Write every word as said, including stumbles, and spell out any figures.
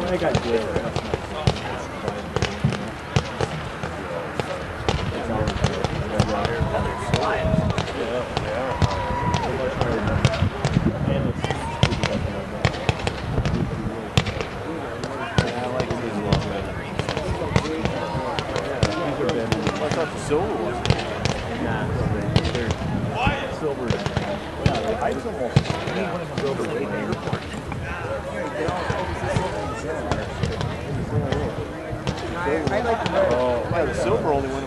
I got good. Silver ones. Nah, they're silver. Yeah, the ice almost silver right there. I like the red. Oh, yeah, the silver only went